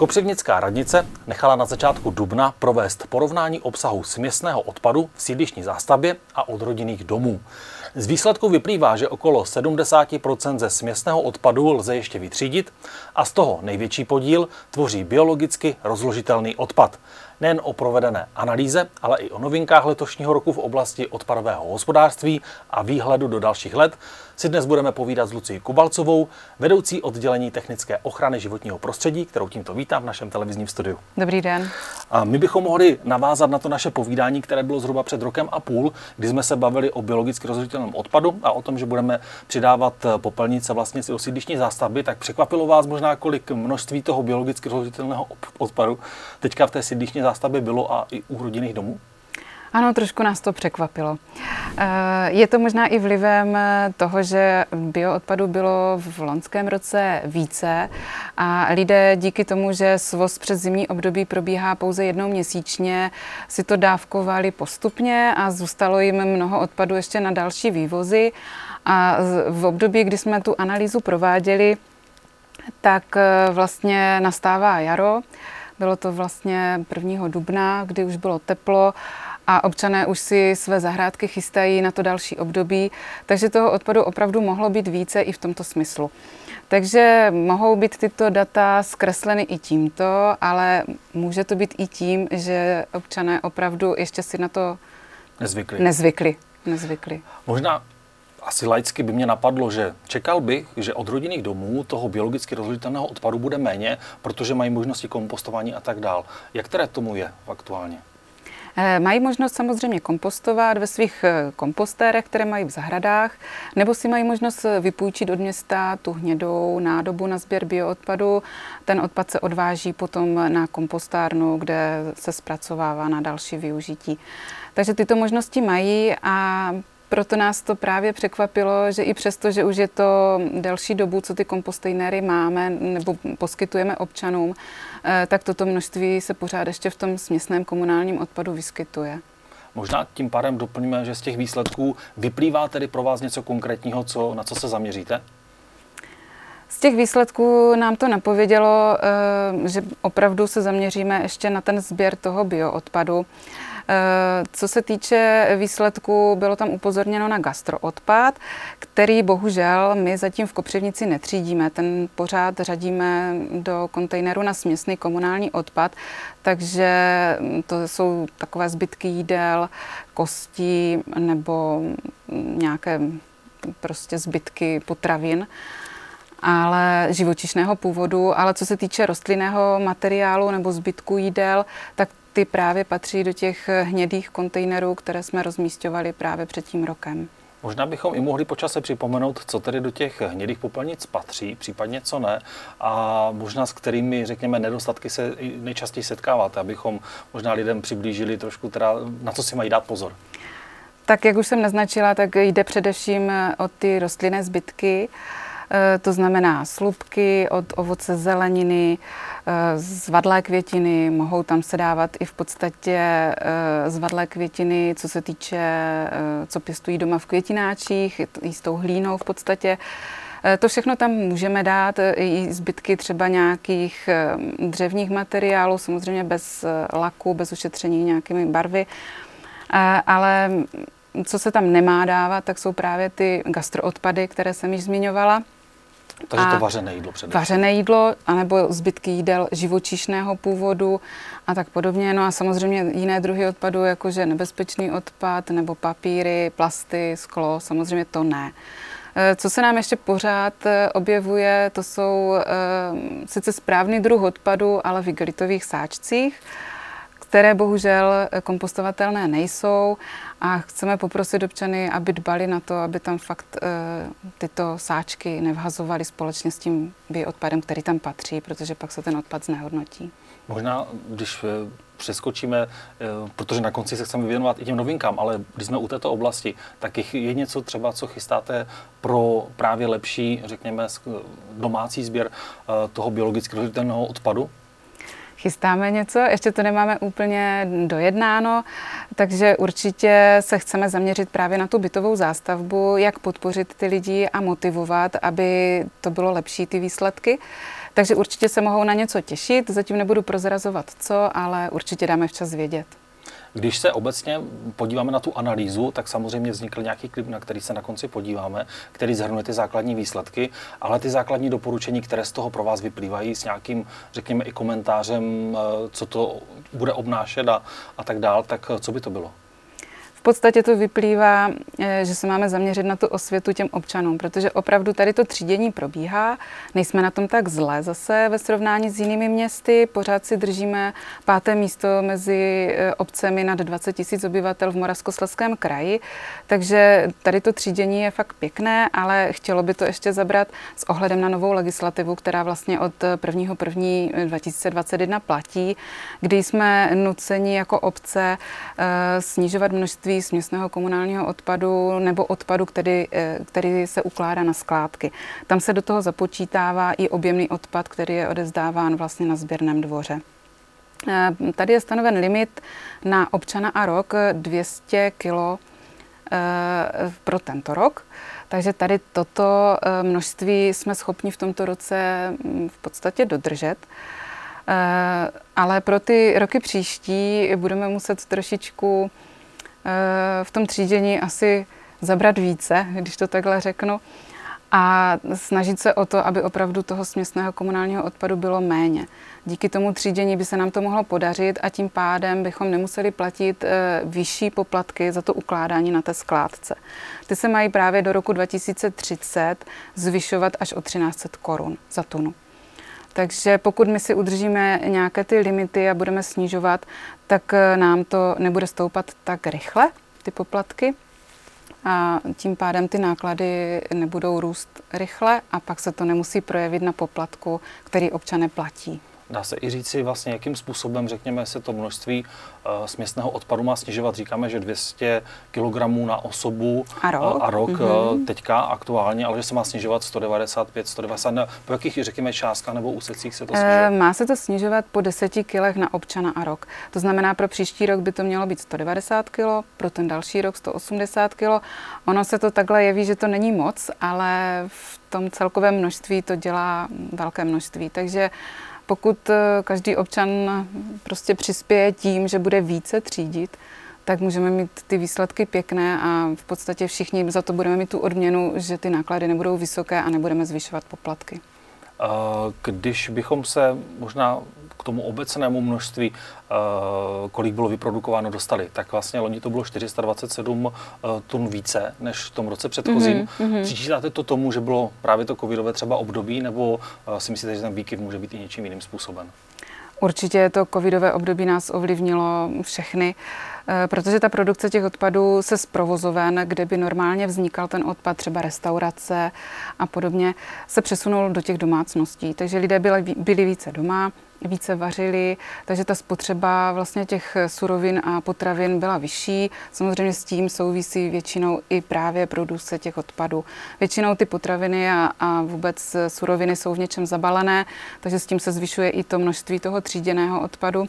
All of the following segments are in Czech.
Kopřivnická radnice nechala na začátku dubna provést porovnání obsahu směsného odpadu v sídlištní zástavbě a odrodinných domů. Z výsledku vyplývá, že okolo 70% ze směsného odpadu lze ještě vytřídit a z toho největší podíl tvoří biologicky rozložitelný odpad. Nejen o provedené analýze, ale i o novinkách letošního roku v oblasti odpadového hospodářství a výhledu do dalších let si dnes budeme povídat s Lucií Kubalcovou, vedoucí oddělení technické ochrany životního prostředí, kterou tímto vítám v našem televizním studiu. Dobrý den. A my bychom mohli navázat na to naše povídání, které bylo zhruba před rokem a půl, kdy jsme se bavili o biologicky rozložitelném odpadu a o tom, že budeme přidávat popelnice vlastně do sídlištní zástavby. Tak překvapilo vás možná, kolik množství toho biologicky rozložitelného odpadu teďka v té sídlištní zástavbě bylo a i u rodinných domů? Ano, trošku nás to překvapilo. Je to možná i vlivem toho, že bioodpadu bylo v loňském roce více a lidé díky tomu, že svoz přes zimní období probíhá pouze jednou měsíčně, si to dávkovali postupně a zůstalo jim mnoho odpadu ještě na další vývozy. A v období, kdy jsme tu analýzu prováděli, tak vlastně nastává jaro. Bylo to vlastně 1. dubna, kdy už bylo teplo a občané už si své zahrádky chystají na to další období, takže toho odpadu opravdu mohlo být více i v tomto smyslu. Takže mohou být tyto data zkresleny i tímto, ale může to být i tím, že občané opravdu ještě si na to nezvykli. Možná asi laicky by mě napadlo, že čekal bych, že od rodinných domů toho biologicky rozložitelného odpadu bude méně, protože mají možnosti kompostování a tak dál. Jak teda tomu je aktuálně? Mají možnost samozřejmě kompostovat ve svých kompostérech, které mají v zahradách, nebo si mají možnost vypůjčit od města tu hnědou nádobu na sběr bioodpadu. Ten odpad se odváží potom na kompostárnu, kde se zpracovává na další využití. Takže tyto možnosti mají a proto nás to právě překvapilo, že i přesto, že už je to delší dobu, co ty kompostejnery máme nebo poskytujeme občanům, tak toto množství se pořád ještě v tom směsném komunálním odpadu vyskytuje. Možná tím pádem doplníme, že z těch výsledků vyplývá tedy pro vás něco konkrétního, na co se zaměříte? Z těch výsledků nám to napovědělo, že opravdu se zaměříme ještě na ten sběr toho bioodpadu. Co se týče výsledků, bylo tam upozorněno na gastroodpad, který bohužel my zatím v Kopřivnici netřídíme. Ten pořád řadíme do kontejneru na směsný komunální odpad, takže to jsou takové zbytky jídel, kosti nebo nějaké prostě zbytky potravin, ale živočišného původu. Ale co se týče rostlinného materiálu nebo zbytku jídel, tak ty právě patří do těch hnědých kontejnerů, které jsme rozmísťovali právě před tím rokem. Možná bychom i mohli po čase připomenout, co tedy do těch hnědých popelnic patří, případně co ne, a možná s kterými, řekněme, nedostatky se nejčastěji setkáváte, abychom možná lidem přiblížili trošku, teda, na co si mají dát pozor. Tak jak už jsem naznačila, tak jde především o ty rostlinné zbytky, to znamená slupky od ovoce, zeleniny, zvadlé květiny, mohou tam se dávat i v podstatě zvadlé květiny, co se týče, co pěstují doma v květináčích, i s tou hlínou v podstatě. To všechno tam můžeme dát, i zbytky třeba nějakých dřevních materiálů, samozřejmě bez laku, bez ušetření nějakými barvy, ale co se tam nemá dávat, tak jsou právě ty gastroodpady, které jsem již zmiňovala. Takže to vařené jídlo především. Vařené jídlo, anebo zbytky jídel živočišného původu a tak podobně. No a samozřejmě jiné druhy odpadu, jakože nebezpečný odpad, nebo papíry, plasty, sklo, samozřejmě to ne. Co se nám ještě pořád objevuje, to jsou sice správný druh odpadu, ale v igelitových sáčcích, které bohužel kompostovatelné nejsou a chceme poprosit občany, aby dbali na to, aby tam fakt tyto sáčky nevhazovali společně s tím bioodpadem, který tam patří, protože pak se ten odpad znehodnotí. Možná, když přeskočíme, protože na konci se chceme věnovat i těm novinkám, ale když jsme u této oblasti, tak je něco třeba, co chystáte pro právě lepší, řekněme, domácí sběr toho biologicky rozložitelného odpadu? Chystáme něco, ještě to nemáme úplně dojednáno, takže určitě se chceme zaměřit právě na tu bytovou zástavbu, jak podpořit ty lidi a motivovat, aby to bylo lepší, ty výsledky. Takže určitě se mohou na něco těšit, zatím nebudu prozrazovat co, ale určitě dáme včas vědět. Když se obecně podíváme na tu analýzu, tak samozřejmě vznikl nějaký klip, na který se na konci podíváme, který shrnuje ty základní výsledky, ale ty základní doporučení, které z toho pro vás vyplývají s nějakým, řekněme, i komentářem, co to bude obnášet a tak dál, tak co by to bylo? V podstatě to vyplývá, že se máme zaměřit na tu osvětu těm občanům, protože opravdu tady to třídění probíhá, nejsme na tom tak zle zase ve srovnání s jinými městy, pořád si držíme 5. místo mezi obcemi nad 20 000 obyvatel v Moravskoslezském kraji, takže tady to třídění je fakt pěkné, ale chtělo by to ještě zabrat s ohledem na novou legislativu, která vlastně od 1. 1. 2021 platí, kdy jsme nuceni jako obce snižovat množství směsného komunálního odpadu nebo odpadu, který se ukládá na skládky. Tam se do toho započítává i objemný odpad, který je odevzdáván vlastně na sběrném dvoře. Tady je stanoven limit na občana a rok 200 kg pro tento rok. Takže tady toto množství jsme schopni v tomto roce v podstatě dodržet. Ale pro ty roky příští budeme muset trošičku v tom třídění asi zabrat více, když to takhle řeknu, a snažit se o to, aby opravdu toho směsného komunálního odpadu bylo méně. Díky tomu třídění by se nám to mohlo podařit a tím pádem bychom nemuseli platit vyšší poplatky za to ukládání na té skládce. Ty se mají právě do roku 2030 zvyšovat až o 1300 korun za tunu. Takže pokud my si udržíme nějaké ty limity a budeme snižovat, tak nám to nebude stoupat tak rychle, ty poplatky. A tím pádem ty náklady nebudou růst rychle a pak se to nemusí projevit na poplatku, který občané platí. Dá se i říci vlastně, jakým způsobem, řekněme, se to množství směsného odpadu má snižovat. Říkáme, že 200 kg na osobu a rok teďka aktuálně, ale že se má snižovat 195, 190. Po jakých, řekněme, částkách nebo úsecích se to snižuje? Má se to snižovat po 10 kg na občana a rok. To znamená, pro příští rok by to mělo být 190 kg, pro ten další rok 180 kg. Ono se to takhle jeví, že to není moc, ale v tom celkovém množství to dělá velké množství. Takže pokud každý občan prostě přispěje tím, že bude více třídit, tak můžeme mít ty výsledky pěkné a v podstatě všichni za to budeme mít tu odměnu, že ty náklady nebudou vysoké a nebudeme zvyšovat poplatky. Když bychom se možná k tomu obecnému množství, kolik bylo vyprodukováno, dostali, tak vlastně loni to bylo 427 tun více než v tom roce předchozím. Přičítáte to tomu, že bylo právě to covidové třeba období, nebo si myslíte, že ten výkyv může být i něčím jiným způsobem? Určitě to covidové období nás ovlivnilo všechny, protože ta produkce těch odpadů se z provozoven, kde by normálně vznikal ten odpad, třeba restaurace a podobně, se přesunul do těch domácností. Takže lidé byli více doma, více vařili, takže ta spotřeba vlastně těch surovin a potravin byla vyšší. Samozřejmě s tím souvisí většinou i právě produkce těch odpadů. Většinou ty potraviny a vůbec suroviny jsou v něčem zabalené, takže s tím se zvyšuje i to množství toho tříděného odpadu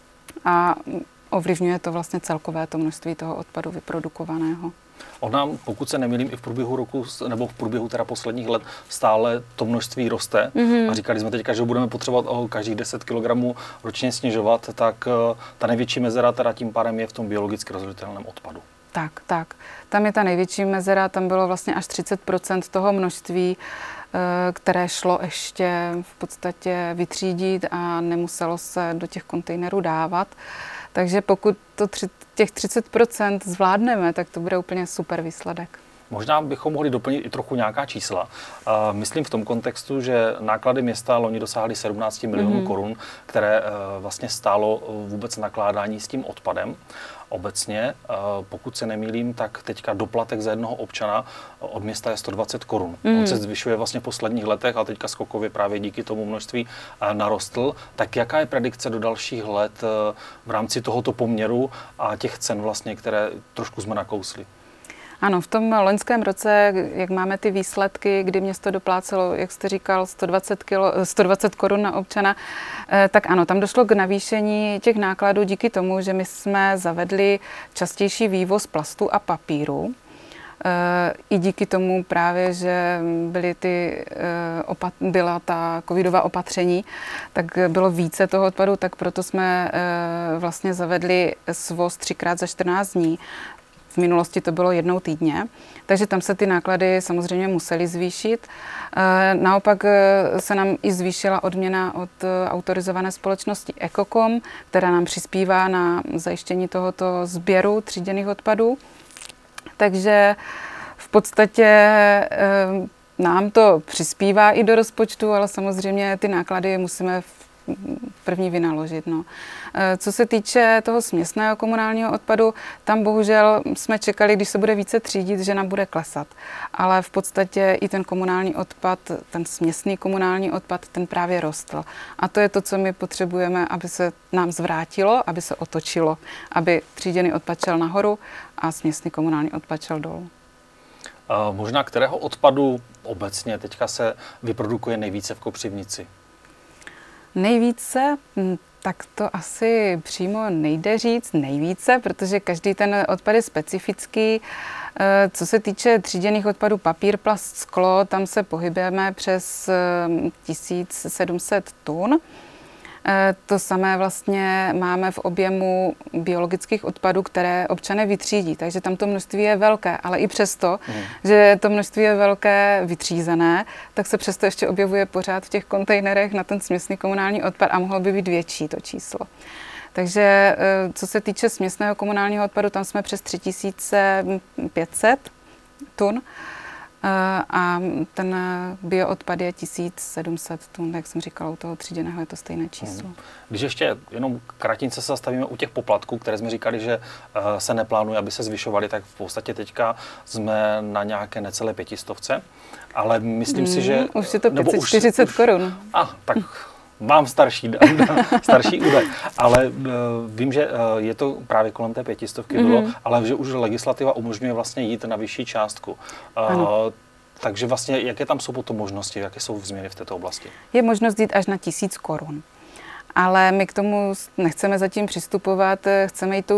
a ovlivňuje to vlastně celkové to množství toho odpadu vyprodukovaného. Ona, pokud se nemýlím, i v průběhu roku, nebo v průběhu teda posledních let stále to množství roste. A říkali jsme teďka, že budeme potřebovat o každých 10 kg ročně snižovat, tak ta největší mezera teda tím pádem je v tom biologicky rozložitelném odpadu. Tak. Tam je ta největší mezera, tam bylo vlastně až 30% toho množství, které šlo ještě v podstatě vytřídit a nemuselo se do těch kontejnerů dávat. Takže pokud to těch 30% zvládneme, tak to bude úplně super výsledek. Možná bychom mohli doplnit i trochu nějaká čísla. Myslím v tom kontextu, že náklady města loni dosáhly 17 milionů korun, které vlastně stálo vůbec nakládání s tím odpadem. Obecně, pokud se nemýlím, tak teďka doplatek za jednoho občana od města je 120 korun. On se zvyšuje vlastně v posledních letech a teďka skokově právě díky tomu množství narostl. Tak jaká je predikce do dalších let v rámci tohoto poměru a těch cen vlastně, které trošku jsme nakousli? Ano, v tom loňském roce, jak máme ty výsledky, kdy město doplácelo, jak jste říkal, 120 korun na občana, tak ano, tam došlo k navýšení těch nákladů díky tomu, že my jsme zavedli častější vývoz plastu a papíru. I díky tomu právě, že byla ta covidová opatření, tak bylo více toho odpadu, tak proto jsme vlastně zavedli svoz 3x za 14 dní. V minulosti to bylo jednou týdně, takže tam se ty náklady samozřejmě musely zvýšit. Naopak se nám i zvýšila odměna od autorizované společnosti Ecocom, která nám přispívá na zajištění tohoto sběru tříděných odpadů. Takže v podstatě nám to přispívá i do rozpočtu, ale samozřejmě ty náklady musíme první vynaložit. No. Co se týče toho směsného komunálního odpadu, tam bohužel jsme čekali, když se bude více třídit, že nám bude klesat. Ale v podstatě i ten komunální odpad, ten směsný komunální odpad, ten právě rostl. A to je to, co my potřebujeme, aby se nám zvrátilo, aby se otočilo, aby tříděný odpad šel nahoru a směsný komunální odpad šel dolů. Možná kterého odpadu obecně teďka se vyprodukuje nejvíce v Kopřivnici? Nejvíce, tak to asi přímo nejde říct nejvíce, protože každý ten odpad je specifický. Co se týče tříděných odpadů papír, plast, sklo, tam se pohybujeme přes 1700 tun. To samé vlastně máme v objemu biologických odpadů, které občané vytřídí, takže tam to množství je velké, ale i přesto, že to množství je velké vytřízené, tak se přesto ještě objevuje pořád v těch kontejnerech na ten směsný komunální odpad a mohlo by být větší to číslo. Takže co se týče směsného komunálního odpadu, tam jsme přes 3500 tun. A ten bioodpad je 1700 tun, jak jsem říkala, u toho tříděného je to stejné číslo. Když ještě jenom kratince se zastavíme u těch poplatků, které jsme říkali, že se neplánuje, aby se zvyšovaly, tak v podstatě teďka jsme na nějaké necelé 500, ale myslím si, že... Už je to 540 korun. Tak mám starší údaj, ale vím, že je to právě kolem té 500 bylo, ale že už legislativa umožňuje vlastně jít na vyšší částku. Takže vlastně, jaké tam jsou potom možnosti, jaké jsou změny v této oblasti? Je možnost jít až na 1000 korun. Ale my k tomu nechceme zatím přistupovat, chceme jít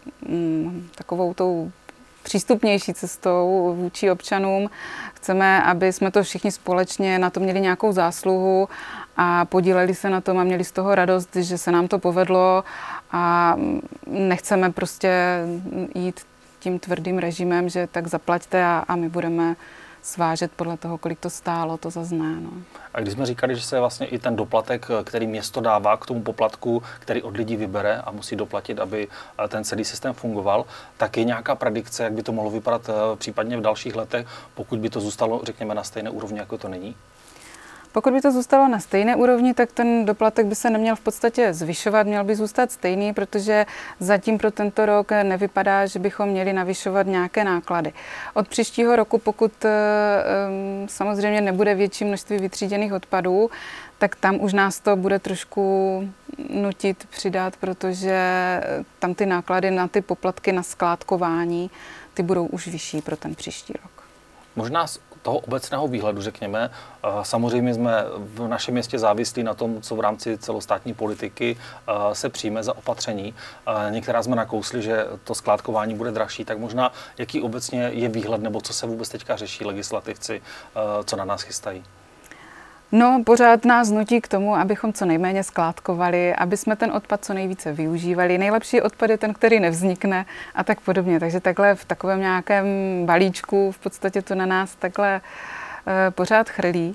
takovou tou přístupnější cestou vůči občanům. Chceme, aby jsme to všichni společně na to měli nějakou zásluhu a podíleli se na tom a měli z toho radost, že se nám to povedlo a nechceme prostě jít tím tvrdým režimem, že tak zaplaťte a my budeme svážet podle toho, kolik to stálo, to zase ne. No. A když jsme říkali, že se vlastně i ten doplatek, který město dává k tomu poplatku, který od lidí vybere a musí doplatit, aby ten celý systém fungoval, tak je nějaká predikce, jak by to mohlo vypadat případně v dalších letech, pokud by to zůstalo, řekněme, na stejné úrovni, jako to není? Pokud by to zůstalo na stejné úrovni, tak ten doplatek by se neměl v podstatě zvyšovat, měl by zůstat stejný, protože zatím pro tento rok nevypadá, že bychom měli navyšovat nějaké náklady. Od příštího roku, pokud samozřejmě nebude větší množství vytříděných odpadů, tak tam už nás to bude trošku nutit přidat, protože tam ty náklady na ty poplatky na skládkování, ty budou už vyšší pro ten příští rok. Možná z toho obecného výhledu, řekněme, samozřejmě jsme v našem městě závislí na tom, co v rámci celostátní politiky se přijme za opatření. Některá jsme nakousli, že to skládkování bude dražší, tak možná jaký obecně je výhled, nebo co se vůbec teďka řeší legislativci, co na nás chystají? No, pořád nás nutí k tomu, abychom co nejméně skládkovali, aby jsme ten odpad co nejvíce využívali. Nejlepší odpad je ten, který nevznikne a tak podobně. Takže takhle v takovém nějakém balíčku v podstatě to na nás takhle pořád chrlí.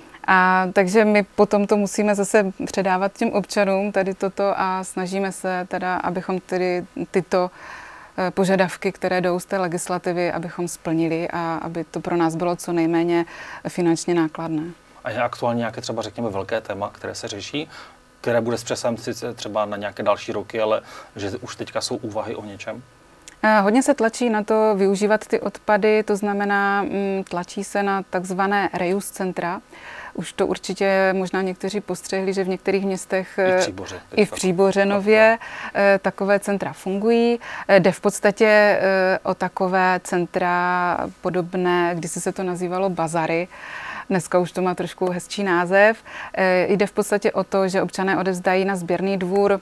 A takže my potom to musíme zase předávat těm občanům tady toto a snažíme se teda, abychom tedy tyto požadavky, které jdou z té legislativy, abychom splnili a aby to pro nás bylo co nejméně finančně nákladné. A je aktuálně nějaké třeba, řekněme, velké téma, které se řeší, které bude s přesahem sice třeba na nějaké další roky, ale že už teďka jsou úvahy o něčem? Hodně se tlačí na to využívat ty odpady, to znamená, tlačí se na takzvané reuse centra. Už to určitě možná někteří postřehli, že v některých městech i v Příbořenově takové centra fungují. Jde v podstatě o takové centra podobné, kdysi se to nazývalo bazary. Dneska už to má trošku hezčí název. Jde v podstatě o to, že občané odevzdají na sběrný dvůr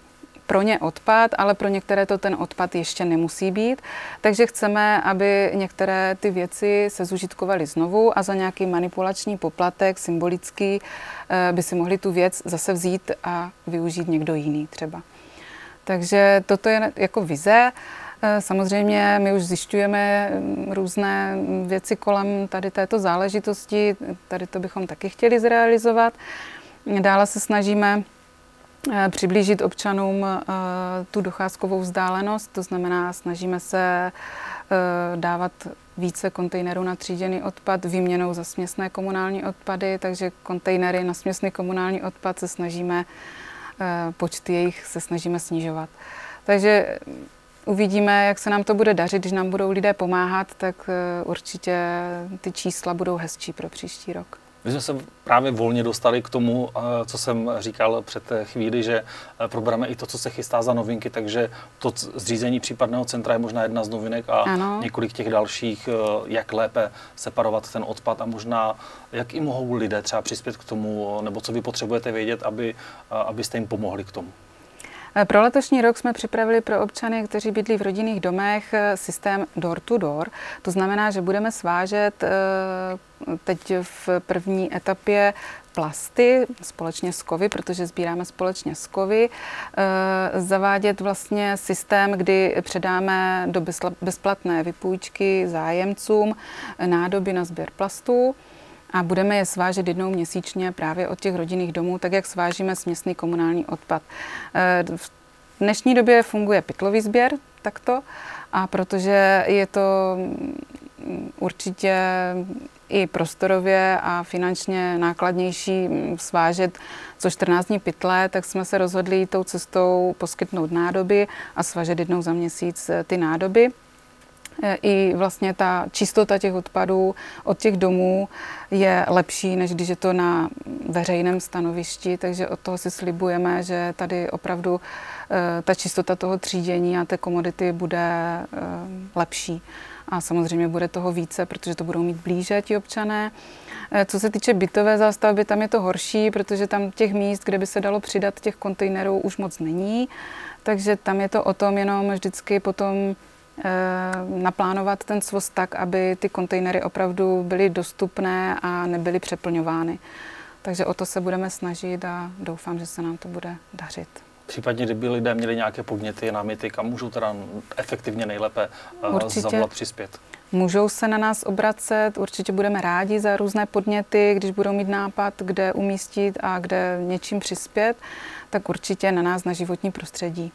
pro ně odpad, ale pro některé to ten odpad ještě nemusí být. Takže chceme, aby některé ty věci se zužitkovaly znovu a za nějaký manipulační poplatek, symbolický, by si mohli tu věc zase vzít a využít někdo jiný třeba. Takže toto je jako vize. Samozřejmě my už zjišťujeme různé věci kolem tady této záležitosti, tady to bychom taky chtěli zrealizovat. Dále se snažíme přiblížit občanům tu docházkovou vzdálenost, to znamená, snažíme se dávat více kontejnerů na tříděný odpad výměnou za směsné komunální odpady, takže kontejnery na směsný komunální odpad se snažíme, počty jejich se snažíme snižovat. Takže uvidíme, jak se nám to bude dařit, když nám budou lidé pomáhat, tak určitě ty čísla budou hezčí pro příští rok. My jsme se právě volně dostali k tomu, co jsem říkal před chvíli, že probereme i to, co se chystá za novinky, takže to zřízení případného centra je možná jedna z novinek a ano. Několik těch dalších, jak lépe separovat ten odpad a možná, jak i mohou lidé třeba přispět k tomu, nebo co vy potřebujete vědět, abyste jim pomohli k tomu. Pro letošní rok jsme připravili pro občany, kteří bydlí v rodinných domech, systém door to door. To znamená, že budeme svážet teď v první etapě plasty společně s kovy, protože sbíráme společně s kovy, zavádět vlastně systém, kdy předáme do bezplatné vypůjčky zájemcům nádoby na sběr plastů. A budeme je svážet jednou měsíčně právě od těch rodinných domů, tak jak svážíme směsný komunální odpad. V dnešní době funguje pytlový sběr takto, a protože je to určitě i prostorově a finančně nákladnější svážet co 14 dní pytle, tak jsme se rozhodli tou cestou poskytnout nádoby a svážet jednou za měsíc ty nádoby. I vlastně ta čistota těch odpadů od těch domů je lepší, než když je to na veřejném stanovišti, takže od toho si slibujeme, že tady opravdu ta čistota toho třídění a té komodity bude lepší. A samozřejmě bude toho více, protože to budou mít blíže ti občané. Co se týče bytové zástavby, tam je to horší, protože tam těch míst, kde by se dalo přidat těch kontejnerů, už moc není. Takže tam je to o tom jenom vždycky potom naplánovat ten svoz tak, aby ty kontejnery opravdu byly dostupné a nebyly přeplňovány. Takže o to se budeme snažit a doufám, že se nám to bude dařit. Případně, kdyby lidé měli nějaké podněty, náměty, kam můžou teda efektivně nejlépe zavolat, přispět? Můžou se na nás obracet, určitě budeme rádi za různé podněty, když budou mít nápad, kde umístit a kde něčím přispět, tak určitě na nás, na životní prostředí.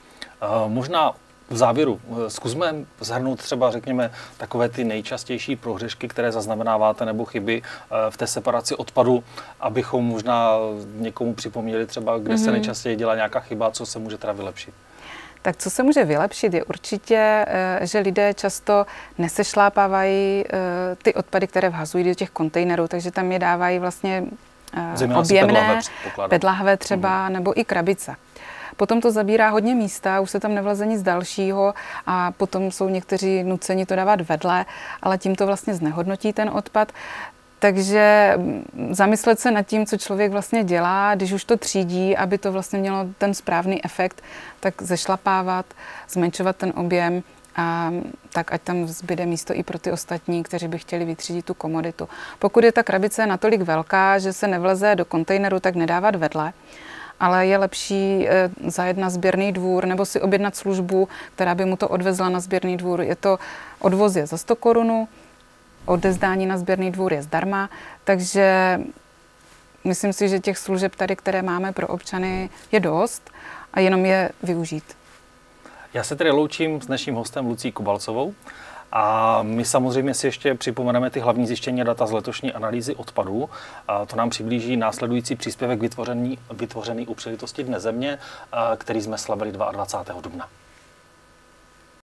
Možná v závěru zkusme shrnout třeba, řekněme, takové ty nejčastější prohřešky, které zaznamenáváte, nebo chyby v té separaci odpadu, abychom možná někomu připomněli třeba, kde se nejčastěji dělá nějaká chyba, co se může teda vylepšit. Tak co se může vylepšit, je určitě, že lidé často nesešlápávají ty odpady, které vhazují do těch kontejnerů, takže tam je dávají vlastně objemné, pedlahve třeba, nebo i krabice. Potom to zabírá hodně místa, už se tam nevleze nic dalšího a potom jsou někteří nuceni to dávat vedle, ale tím to vlastně znehodnotí ten odpad. Takže zamyslet se nad tím, co člověk vlastně dělá, když už to třídí, aby to vlastně mělo ten správný efekt, tak zešlapávat, zmenšovat ten objem, a tak ať tam zbyde místo i pro ty ostatní, kteří by chtěli vytřídit tu komoditu. Pokud je ta krabice natolik velká, že se nevleze do kontejneru, tak nedávat vedle. Ale je lepší zajet na sběrný dvůr nebo si objednat službu, která by mu to odvezla na sběrný dvůr. Odvoz je za 100 korun, odezdání na sběrný dvůr je zdarma, takže myslím si, že těch služeb tady, které máme pro občany, je dost a jenom je využít. Já se tedy loučím s dnešním hostem Lucí Kubalcovou. A my samozřejmě si ještě připomeneme ty hlavní zjištění a data z letošní analýzy odpadů. A to nám přiblíží následující příspěvek vytvořený u příležitosti Dne země, který jsme slavili 22. dubna.